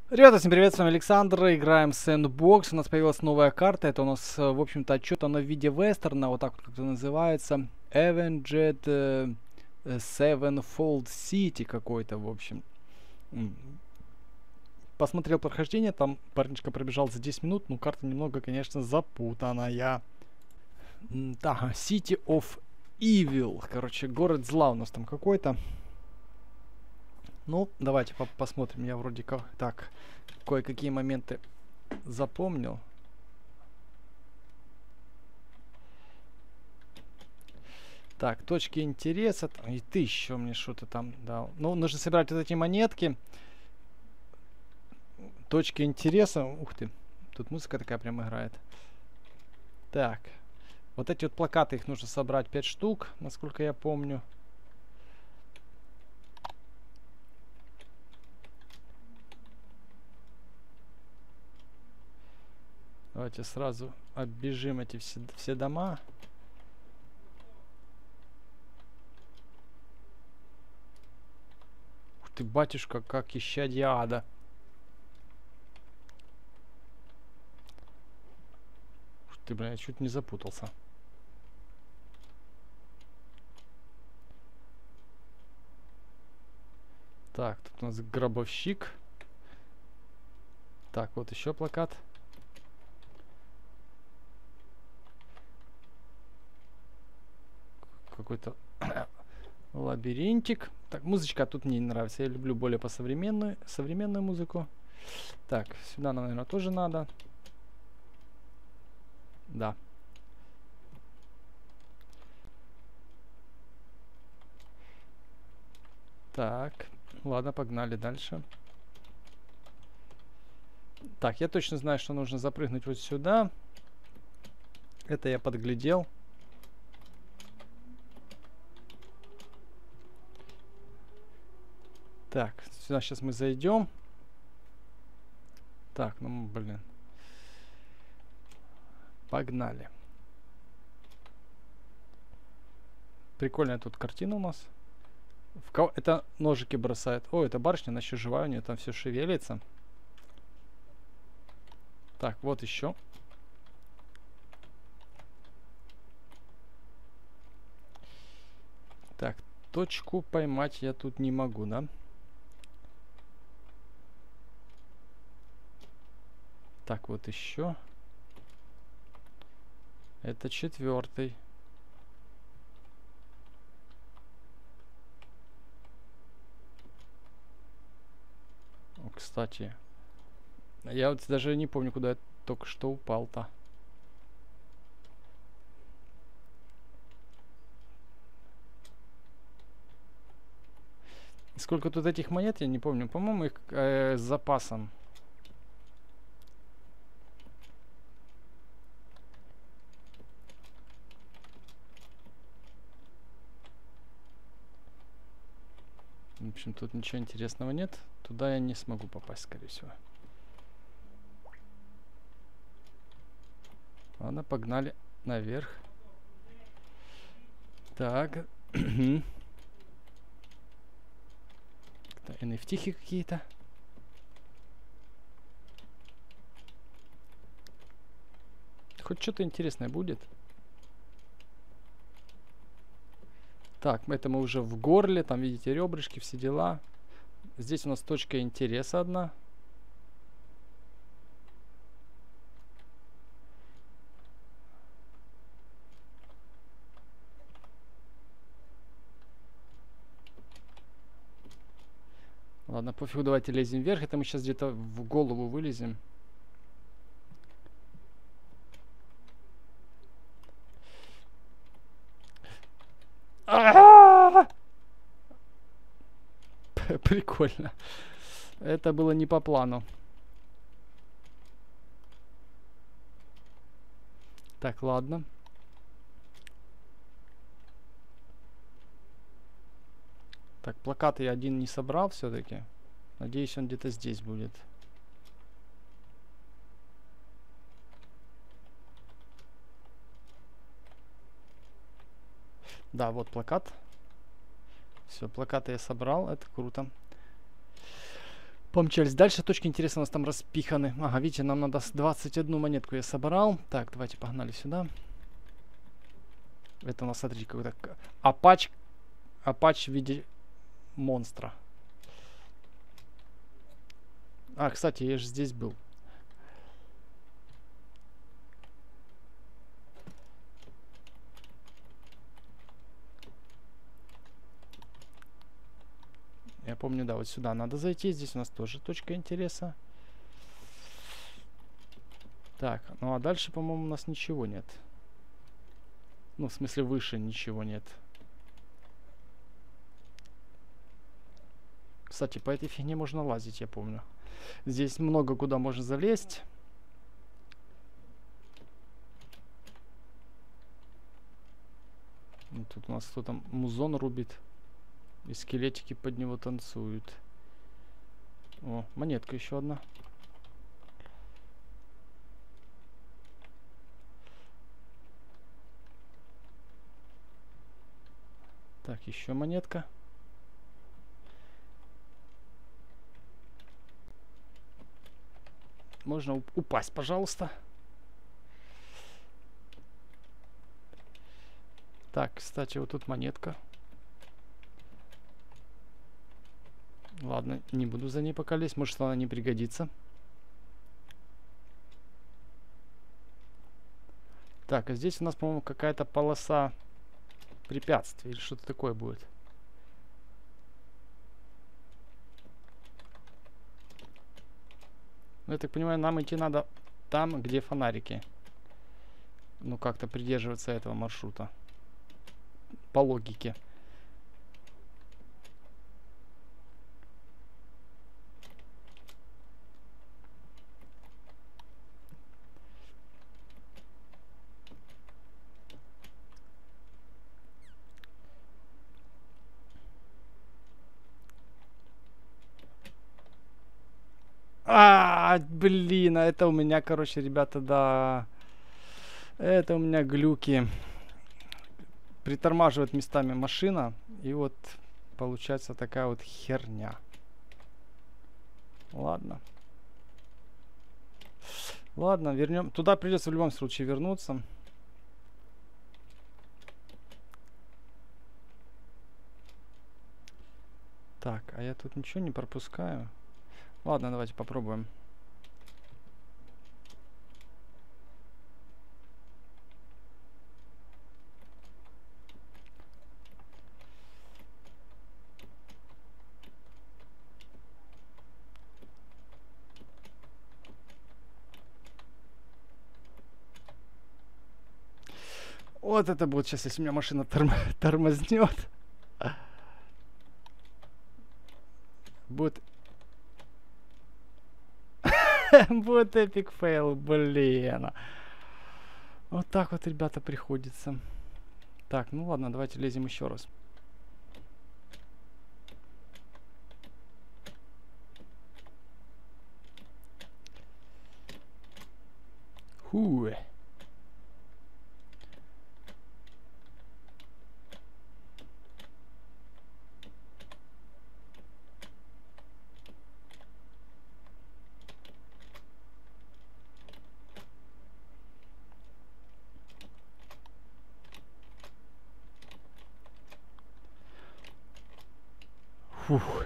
Ребята, всем привет, с вами Александр, играем Sandbox, у нас появилась новая карта, это у нас, в общем-то, отчет, она в виде вестерна, вот так вот как-то называется, Avenged Sevenfold City какой-то, в общем. Посмотрел прохождение, там парнишка пробежал за 10 минут, ну карта немного, конечно, запутанная. Да, City of Evil, короче, город зла у нас там какой-то. Ну, давайте посмотрим, я вроде как так кое-какие моменты запомнил. Так, точки интереса. И ты еще мне что-то там дал. Ну, нужно собирать вот эти монетки. Точки интереса. Ух ты. Тут музыка такая прям играет. Так. Вот эти вот плакаты, их нужно собрать 5 штук, насколько я помню. Давайте сразу оббежим эти все дома. Ух ты, батюшка, как исчадье ада. Ух ты, бля, я чуть не запутался. Так, тут у нас гробовщик. Так, вот еще плакат. Какой-то лабиринтик. Так, музычка тут мне не нравится. Я люблю более современную музыку. Так, сюда, наверное, тоже надо. Да. Так, ладно, погнали дальше. Так, я точно знаю, что нужно запрыгнуть вот сюда. Это я подглядел. Так, сюда сейчас мы зайдем. Так, ну, блин. Погнали. Прикольная тут картина у нас. Это ножики бросает. О, это барышня, она еще живая, у нее там все шевелится. Так, вот еще. Так, точку поймать я тут не могу, да? Так, вот еще. Это 4-й. О, кстати. Я вот даже не помню, куда я только что упал-то. Сколько тут этих монет, я не помню. По-моему, их с запасом. В общем, тут ничего интересного нет. Туда я не смогу попасть, скорее всего. Ладно, погнали наверх. Так. NFT-хи какие-то. Хоть что-то интересное будет. Так, это мы уже в горле. Там, видите, ребрышки, все дела. Здесь у нас точка интереса одна. Ладно, пофигу, давайте лезем вверх. Это мы сейчас где-то в голову вылезем. Прикольно. Это было не по плану. Так, ладно. Так, плакат я один не собрал все-таки. Надеюсь, он где-то здесь будет. Да, вот плакат. Все, плакаты я собрал, это круто. Помчались дальше. Точки интереса у нас там распиханы. Ага, видите, нам надо 21 монетку я собрал. Так, давайте погнали сюда. Это у нас, смотрите, какой-то апач в виде монстра. А, кстати, я же здесь был. Я помню, да, вот сюда надо зайти. Здесь у нас тоже точка интереса. Так, ну а дальше, по-моему, у нас ничего нет. Ну, в смысле, выше ничего нет. Кстати, по этой фигне можно лазить, я помню. Здесь много куда можно залезть. И тут у нас кто-то музон рубит. И скелетики под него танцуют. О, монетка еще одна. Так, еще монетка. Можно упасть, пожалуйста. Так, кстати, вот тут монетка. Ладно, не буду за ней пока лезть. Может, она не пригодится. Так, а здесь у нас, по-моему, какая-то полоса препятствий. Или что-то такое будет. Ну, я так понимаю, нам идти надо там, где фонарики. Ну, как-то придерживаться этого маршрута. По логике. Блин, а это у меня, короче, ребята, да. Это у меня глюки. Притормаживает местами машина. И вот получается такая вот херня. Ладно. Ладно, вернем. Туда придется в любом случае вернуться. Так, а я тут ничего не пропускаю. Ладно, давайте попробуем. Вот это будет сейчас, если у меня машина тормознет. Будет... Будет эпик фейл, блин. Вот так вот, ребята, приходится. Так, ну ладно, давайте лезем еще раз. Фу. Фух.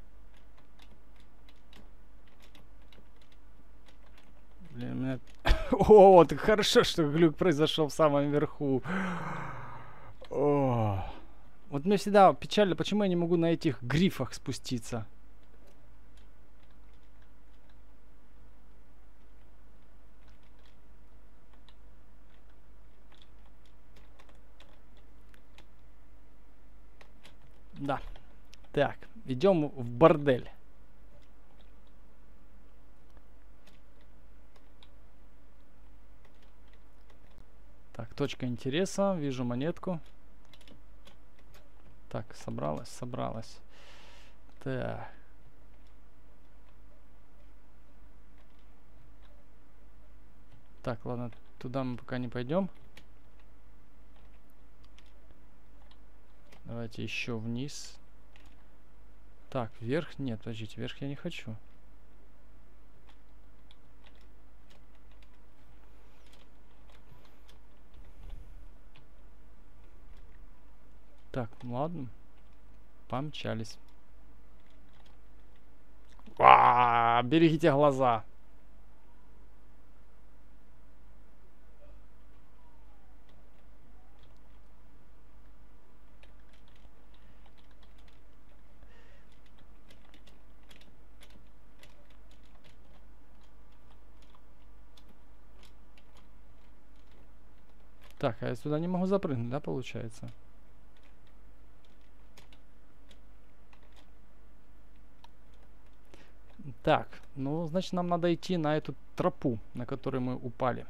Блин, меня... О, так хорошо, что глюк произошел в самом верху. О. Вот мне всегда печально, почему я не могу на этих грифах спуститься. Да. Так, идем в бордель. Так, точка интереса. Вижу монетку. Так, собралась. Так. Так, ладно, туда мы пока не пойдем. Давайте еще вниз. Так, вверх. Нет, подождите, вверх я не хочу. Так, ну ладно. Помчались. Берегите глаза. Так, а я сюда не могу запрыгнуть, да, получается? Так, ну, значит, нам надо идти на эту тропу, на которой мы упали.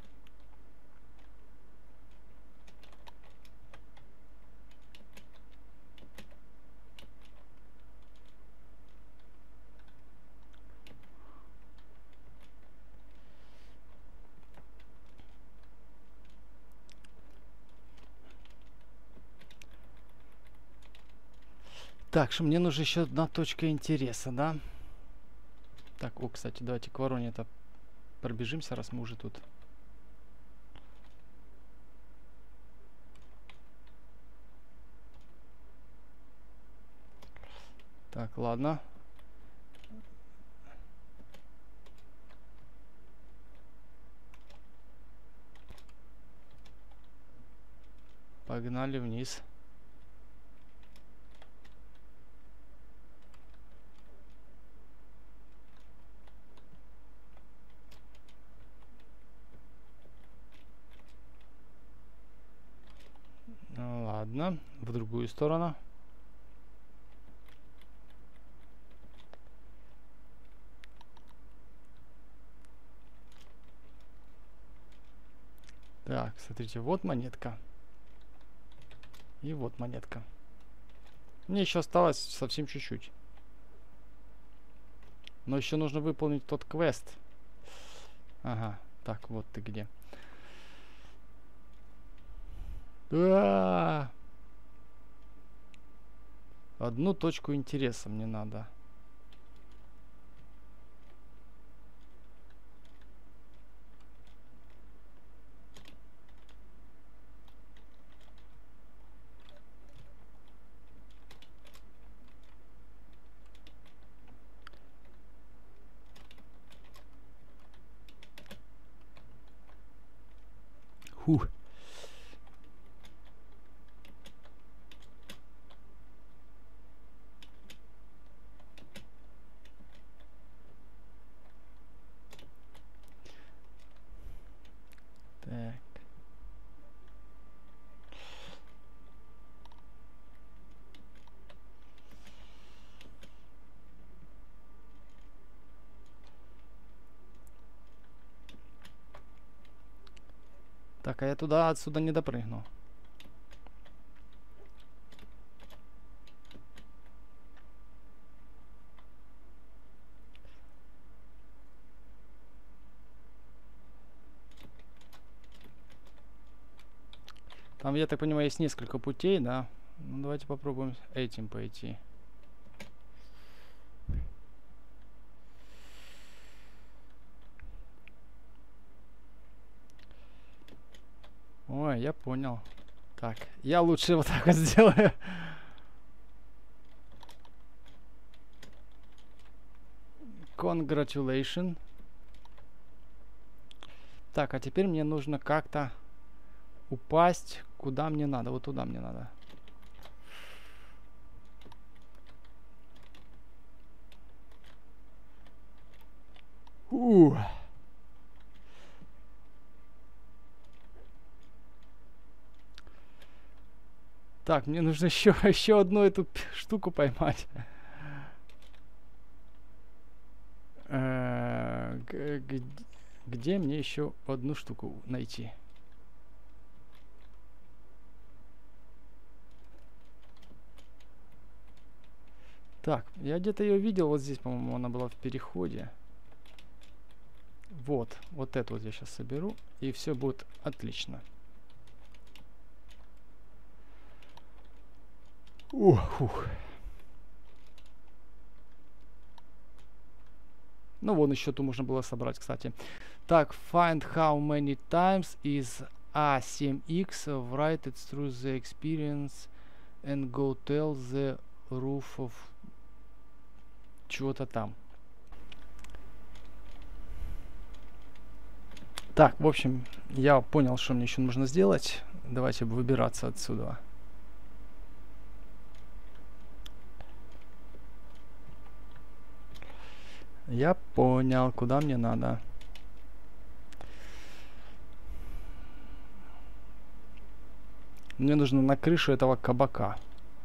Так, что мне нужна еще одна точка интереса, да? Так, о, кстати, давайте к вороне-то пробежимся, раз мы уже тут. Так, ладно. Погнали вниз. Ну, ладно, в другую сторону. Так, смотрите, вот монетка. И вот монетка. Мне еще осталось совсем чуть-чуть. Но еще нужно выполнить тот квест. Ага, так, вот ты где. Одну точку интереса мне надо. Фух. Так. Так, а я туда отсюда не допрыгну. Там, я так понимаю, есть несколько путей, да? Ну, давайте попробуем этим пойти. Ой, я понял. Так, я лучше вот так вот сделаю. Congratulations. Так, а теперь мне нужно как-то упасть, куда мне надо. Вот туда мне надо. Так, мне нужно еще одну эту штуку поймать. Где мне еще одну штуку найти? Так, я где-то ее видел, вот здесь, по-моему, она была в переходе. Вот, вот эту вот я сейчас соберу, и все будет отлично. Ух. Ну, вон еще тут можно было собрать, кстати. Так, find how many times is A7X write it through the experience and go tell the roof of чего-то там. Так, в общем, я понял, что мне еще нужно сделать. Давайте выбираться отсюда. Я понял, куда мне надо. Мне нужно на крышу этого кабака.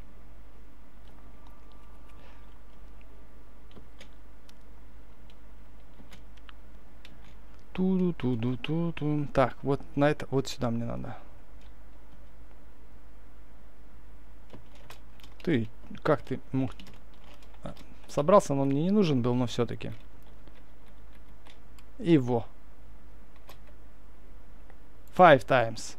Туду-туду-туду. Так, вот на это, вот сюда мне надо. Ты, как ты мог... Собрался, но он мне не нужен был, но все-таки. И во. 5 times.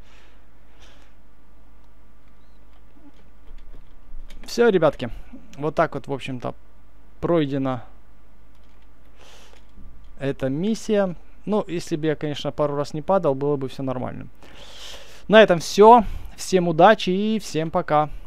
Все, ребятки. Вот так вот, в общем-то, пройдена эта миссия. Ну, если бы я, конечно, пару раз не падал, было бы все нормально. На этом все. Всем удачи и всем пока.